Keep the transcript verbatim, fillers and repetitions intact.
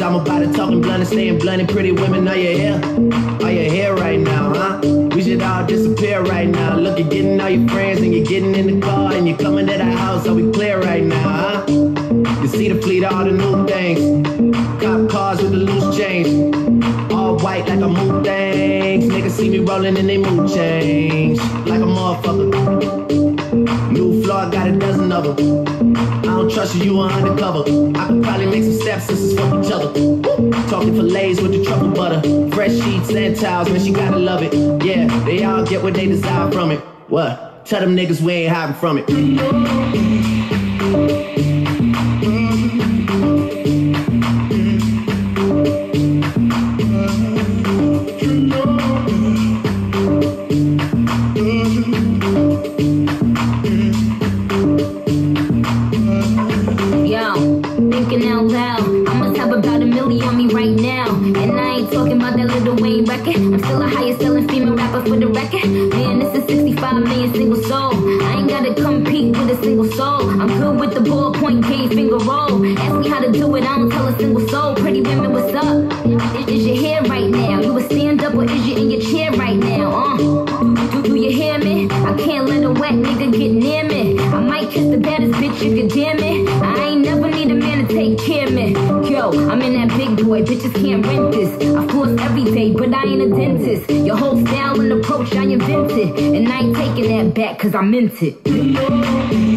I'm about it, talking blunt and staying blunt and pretty women. Are you here? Are you here right now, huh? We should all disappear right now. Look, you're getting all your friends and you're getting in the car and you're coming to the house. Are we clear right now, huh? You see the fleet, all the new things. Cop cars with the loose change. All white like a moon things. Niggas see me rolling and they mood change. Like a motherfucker. New floor, got a dozen of them. I don't trust you, you are undercover. I could probably make some stepsisters fuck each other. Woo! Talking fillets with the truffle butter. Fresh sheets and towels, man, she gotta love it. Yeah, they all get what they desire from it. What? Tell them niggas we ain't hiding from it. Thinking out loud, I must have about a million on me right now. And I ain't talking about that Lil Wayne record. I'm still a highest selling female rapper for the record. Man, this is sixty-five million single soul. I ain't gotta compete with a single soul. I'm good with the ballpoint game finger roll. Ask me how to do it, I don't tell a single soul. Pretty women, what's up? Is, is your hair right now? You a stand up or is you in your chair right now? Uh, do, do you hear me? I can't let a wet nigga get near me. I might kiss the baddest bitch if you damn it. I ain't never need a man to take care of me. Yo, I'm in that big boy, bitches can't rent this. I floss every day, but I ain't a dentist. Your whole style and approach I invented, and I ain't taking that back cause I meant it.